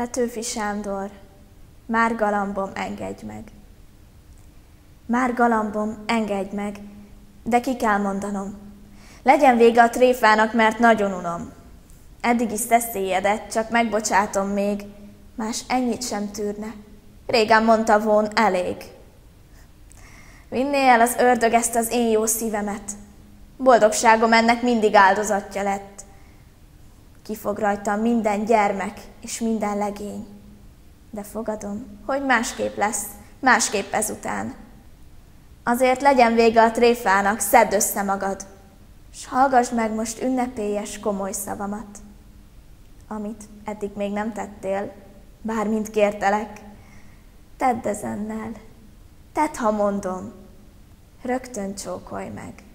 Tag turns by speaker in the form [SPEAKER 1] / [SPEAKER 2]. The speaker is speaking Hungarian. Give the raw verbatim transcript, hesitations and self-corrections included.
[SPEAKER 1] Petőfi Sándor, már galambom, engedj meg. Már galambom, engedj meg, de ki kell mondanom. Legyen vége a tréfának, mert nagyon unom. Eddig is szeszélyedet, csak megbocsátom még, más ennyit sem tűrne. Régen mondta volna, elég. Vinné el az ördög ezt az én jó szívemet. Boldogságom ennek mindig áldozatja lett. Kifog rajtam minden gyermek és minden legény. De fogadom, hogy másképp lesz, másképp ezután. Azért legyen vége a tréfának, szedd össze magad, s hallgassd meg most ünnepélyes, komoly szavamat, amit eddig még nem tettél, bármint kértelek. Tedd ezennel, tedd, ha mondom, rögtön csókolj meg.